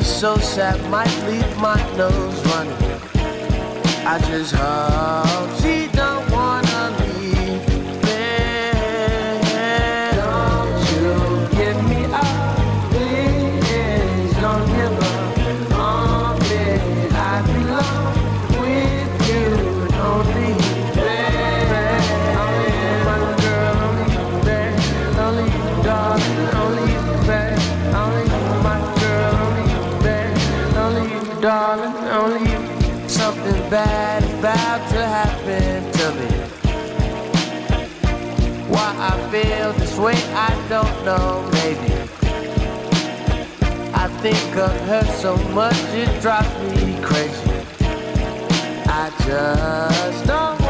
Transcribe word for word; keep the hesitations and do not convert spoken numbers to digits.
so sad, might leave my nose running. I just hope she don't wanna leave me. Don't you give me up, please. Don't give up on me. I belong with you. Don't leave me. Only my girl, only you, babe. Only you, darling, only you, babe. Only you, my girl, only you, babe. Only you, darling, only you. Something bad is about to happen to me. Why I feel this way, I don't know, maybe I think of her so much, it drives me crazy. I just don't